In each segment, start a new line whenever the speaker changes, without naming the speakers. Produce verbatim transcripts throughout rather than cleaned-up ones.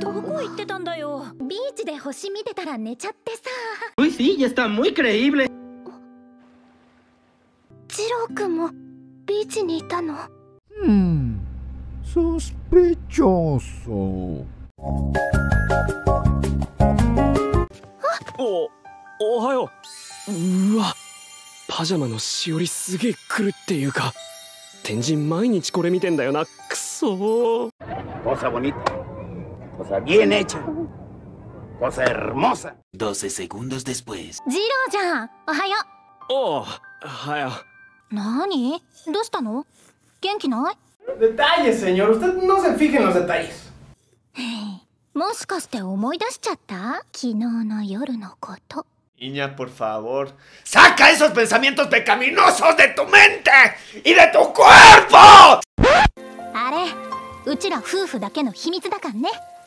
どこ行ってたんだよ。
ビーチで星見てたら寝ちゃってさ。
Uy, sí, ya está muy creíble.
ジロー君もビーチにいたの？
うん、sospechoso。
お、おはよう。うわ、パジャマのしおりすげえ来るっていうか、天神毎日これ見てんだよな。くそー。
Cosa bonita, cosa bien hecha, cosa hermosa.
doce segundos después.
ジローじゃん、おはよ
おう、はや。
なに？どうしたの？元気ない？
Detalles, señor. Usted no se fije en los detalles.
もしかして思い出しちゃった？昨日の夜のこと。
Niña, por favor.
¡Saca esos pensamientos pecaminosos de tu mente y de tu cuerpo!
あれ、うちら夫婦だけの秘密だからね。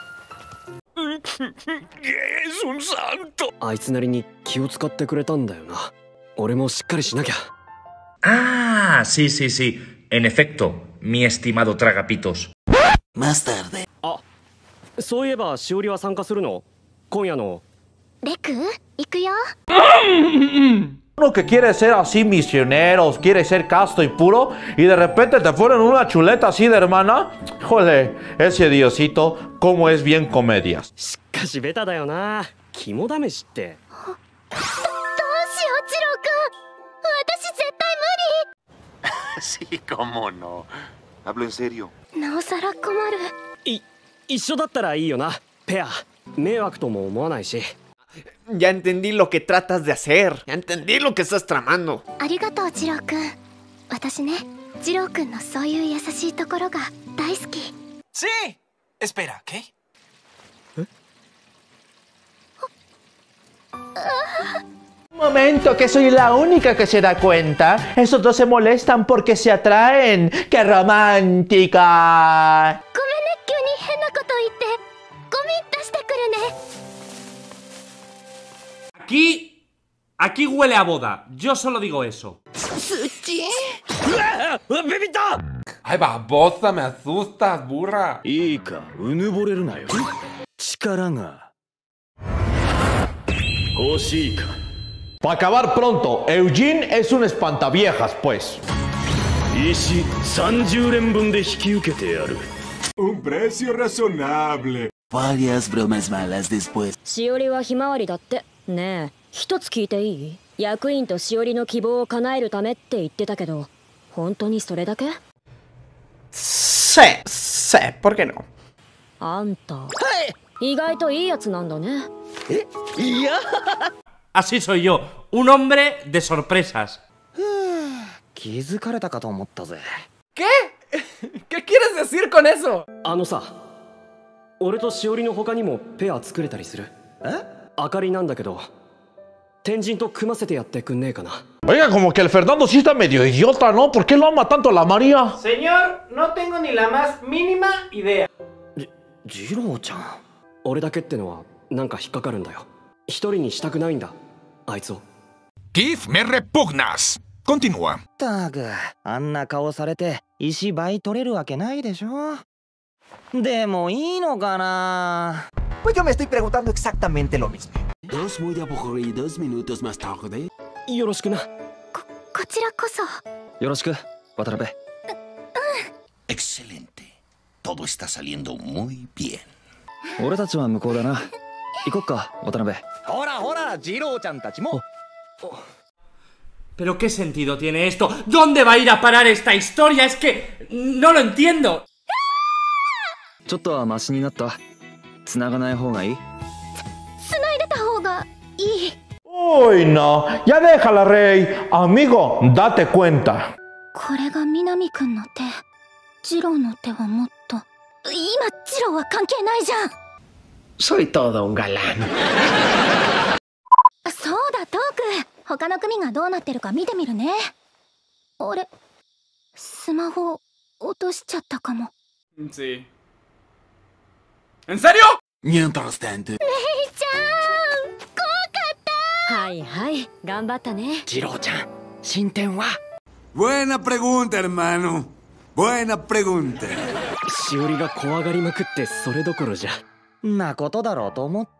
あいつなりに気を使ってくれたんだよな。俺もしっかりしなきゃ。
Ah, sí, sí, sí. En efecto, mi estimado tragapitos.
Más tarde.
あ、そういえばしおりは参加するの？今夜の。
レク、行くよ。
Uno que quiere ser así misionero, quiere ser casto y puro, y de repente te ponen una chuleta así de hermana. Jole, ese Diosito, cómo es bien comedias.
しかしベタだよな。肝試しって。
どうしよう、ジロー君。私絶対無理。
Sí, cómo no. Hablo en serio.
なおさら困る。
い、一緒だったらいいよな。ペア。迷惑とも思わないし。
Ya entendí lo que tratas de hacer. Ya entendí lo que estás tramando.
ありがとう、ジロー君。私ね、ジロー君のそういう優しいところが大好き。
Sí. Espera, ¿qué?
Un momento, que soy la única que se da cuenta. Esos dos se molestan porque se atraen. ¡Qué romántica!
ごめんね、急に変なこと言って。ゴミ出してくるね。
Aquí, aquí huele a boda. Yo solo digo eso.
¡Ay, babosa! ¡Me asustas, burra!
いいか、うぬぼれるなよ。力が欲しいか。
Para acabar pronto, Eugene es un espantaviejas, pues.
Ishi, treinta連分で引き受けてやる。
Un precio razonable.
Varias bromas malas después.
しおりはひまわりだって。ねえ、一つ聞いていい？役員としおりの希望を叶えるためって言ってたけど、本当にそれだけ？
Sí, sí, ¿por qué no?
あんた、意外といいやつなんだね。
え、いや。
Así soy yo, un hombre de sorpresas.
気づかれたかと思ったぜ。
¿Qué? ¿Qué quieres decir con eso?
あのさ、俺としおりの他にもペア作れたりする？え？あかりなんだけど、天神と組ませてやってくんねえかな。
Oiga, como que el Fernando sí está medio idiota, ¿no? ¿Por qué lo ama tanto la María?
Señor, no tengo ni la más mínima idea.
じ、ジローちゃん。俺だけってのはなんか引っかかるんだよ。一人にしたくないんだ、あいつを。
Keith, me repugnas. Continúa.
たく、あんな顔されて石倍取れるわけないでしょ。でもいいのかな。
Pues yo me estoy preguntando exactamente lo mismo.
Dos muy aburridos minutos más tarde.
よろしくな。
こ、こちらこそ。
よろしく、渡辺。
Excelente. Todo está saliendo muy bien.
俺たちは向こうだな。行こっか、渡辺。
ほらほら、ジローちゃんたちも。
¿Pero qué sentido tiene esto? ¿Dónde va a ir a parar esta historia? Es que no lo entiendo.
ちょっとはマシになった。繋がない方がいい？
つ、繋いでた方がいい。
Uy, no. Ya déjala, Rey. Amigo, date cuenta.
これが南くんの手。ジローの手はもっと。今、ジローは関係ないじゃん。
Soy todo un galán.
そうだ、トーク。他の組がどうなってるか見てみるね。あれ、スマホ落としちゃったかも。
Sí. ¿En serio?
Mientras tanto.
レイちゃん、怖かった。
はいはい、頑張ったね。
ジローちゃん、進展は？
Buena pregunta, hermano. Buena pregunta.
しおりが怖がりまくってそれどころじゃ。
なことだろうと思った。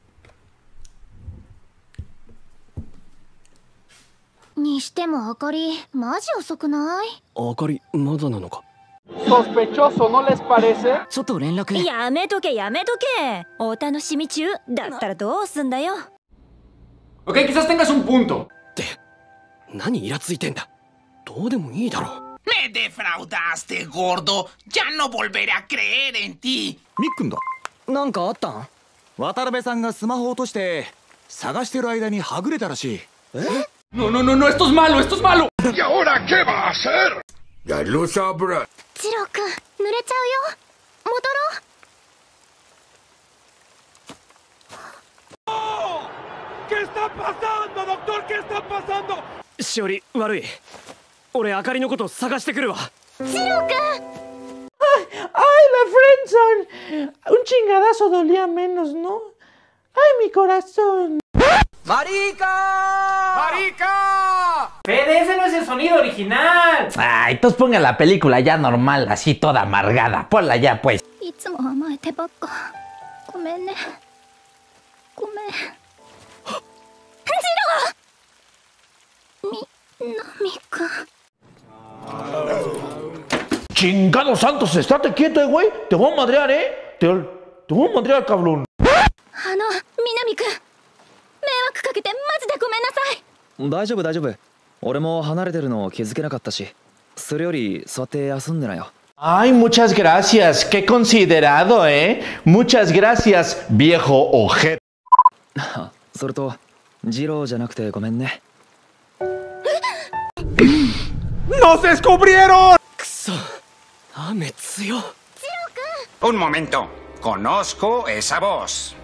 にしてもあかりマジ遅くない？
あかりまだなのか。
Sospechoso, ¿no les parece?
ちょっと連絡。
やめとけやめとけ。お楽しみ中だったらどうすんだよ。
Ok, quizás tengas un punto.
って何イラついてんだ。どうでもいいだろ。
Me defraudaste, gordo. Ya no volveré a creer en ti.
みっくんだ。
なんかあったん？
渡辺さんがスマホ落として探してる間にはぐれたらしい。
え
？No, no, no, no, esto es malo, esto es malo.
¿Y ahora qué va a hacer? Ya lo sabrá.
ジローくん、濡れちゃうよ。戻ろう。
¿Qué está pasando, doctor? ¿Qué está pasando?
しおり、悪い。俺あかりのこと探してくるわ。
ジローくん。
¡Ay, la friendzone! Un chingadazo dolía menos, ¿no? ¡Ay, mi corazón!
¡Marica! ¡Marica! Fede, ese no es el sonido original.
Ay, entonces ponga la película ya normal, así toda amargada. Ponla ya, pues.
いつも甘えてばっか。ごめんね。ごめん。ジロー！みなみくん。
¡Chingados santos! ¡Estate quieto, eh, güey! ¡Te voy a madrear, eh! ¡Te, te voy a madrear, cabrón!
あの、みなみくん。迷惑かけてマジでごめんなさい。
大丈夫大丈夫。俺も離れてるのを気づけなかったし。それより座って休んでなよ。
Ay, muchas gracias. Qué considerado, eh. Muchas gracias, viejo ojete.
それと、ジローじゃなくてごめんね。
¡Nos descubrieron!
くそ、雨強。
Un momento. Conozco esa voz.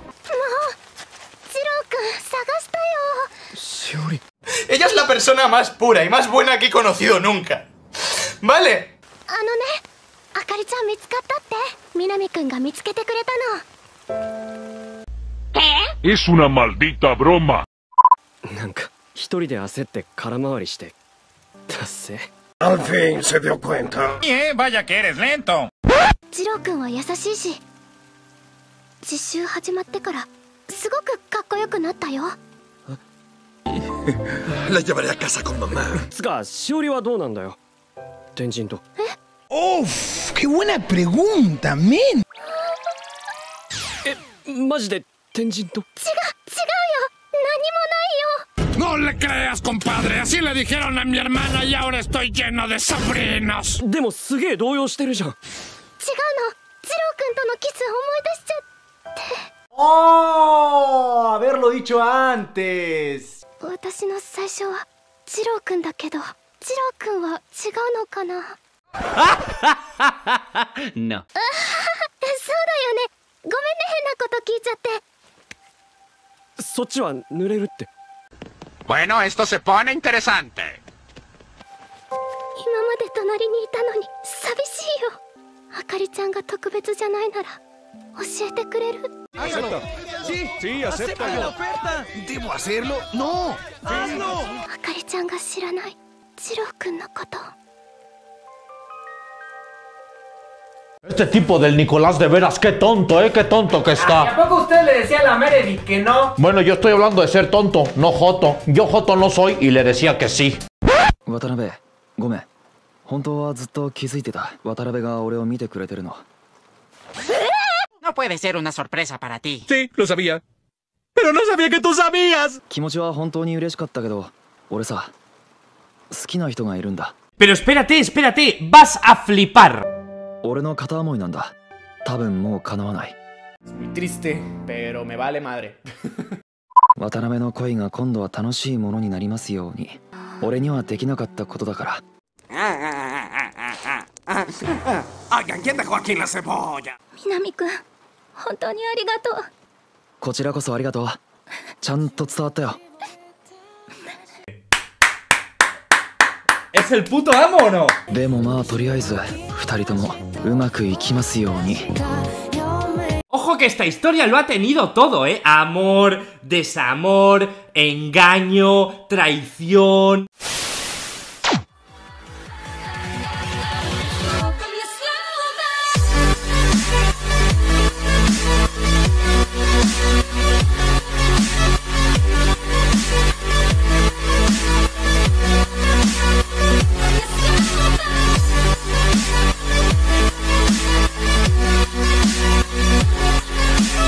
Ella es la persona más pura y más buena que he conocido nunca. ¿Vale?
あのね、あかりちゃん見つかったって。みなみくんが見つけてくれたの。
Es una maldita broma.
なんか一人で焦って空回りして達成。
Al fin se dio cuenta.
Eh, vaya que eres lento.
ジローくんは優しいし、実習始まってからすごくかっこよくなったよ。
La llevaré a casa con mamá.
つか、しおりはどうなんだよ。天神と。
Uf, qué buena pregunta, men.
え、マジで天神と。
違う、違うよ。何もないよ。
No le creas, compadre. Así le dijeron a mi hermana y ahora estoy lleno de sobrinos.
でもすげえ動揺してるじゃん。
違うの。ジローくんとのキス思い出しちゃって。
¡Oh! Haberlo dicho antes.
私の最初はジローくんだけど、ジローくんは違うのかな。
No.
そうだよね。ごめんね、変なこと聞いちゃって。
そっちは濡れるって。
Bueno, esto se pone interesante.
今まで隣にいたのに寂しいよ。あかりちゃんが特別じゃないなら教えてくれる？
Sí, sí, acéptalo.
¿Debo hacerlo? ¡No! ¡Hazlo!
あかりちゃんが知らないジローくんのこと。
Este tipo del Nicolás de veras, qué tonto, eh, qué tonto que está.
¿A poco usted le decía a la Meredith que no?
Bueno, yo estoy hablando de ser tonto, no joto. Yo joto no soy y le decía que sí.
渡辺、ごめん。本当はずっと気づいてた。渡辺が俺を見てくれてるの。
No puede ser una sorpresa para ti.
Sí, lo sabía. Pero no sabía que tú sabías.
気持ちは本当に嬉しかったけど、俺さ、好きな人がいるんだ。
Pero espérate, espérate, vas a flipar.
俺の片思いなんだ。多分もう叶わない。
Muy triste, pero me vale madre.
渡辺の恋が今度は楽しいものになりますように。俺にはできなかったことだから。
Oigan, ¿quién dejó aquí la cebolla?
みなみくん、本当にありがとう。
こちらこそありがとう。ちゃんと伝わったよ。
Es el puto amo, ¿o no?
でもまあとりあえず二人ともうまくいきますように。
Ojo que esta historia lo ha tenido todo, ¿eh? Amor, desamor, engaño, traición...